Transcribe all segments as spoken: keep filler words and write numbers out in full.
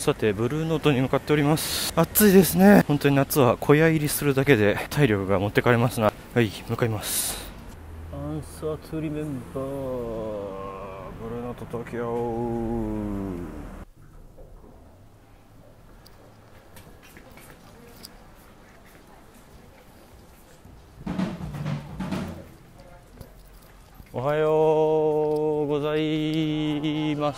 さてブルーノートに向かっております。暑いですね。本当に夏は小屋入りするだけで体力が持ってかれますな。はい、向かいます。アンサートゥリメンバーブルーノート東京。おはようございます。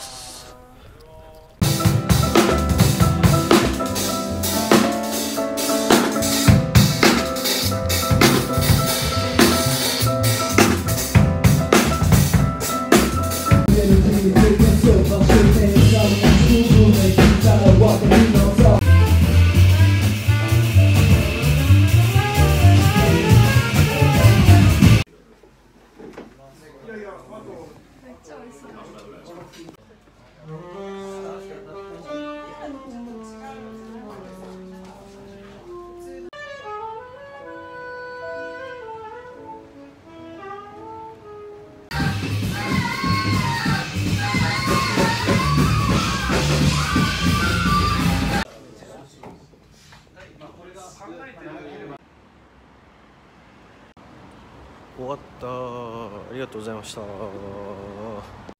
終わった。ありがとうございました。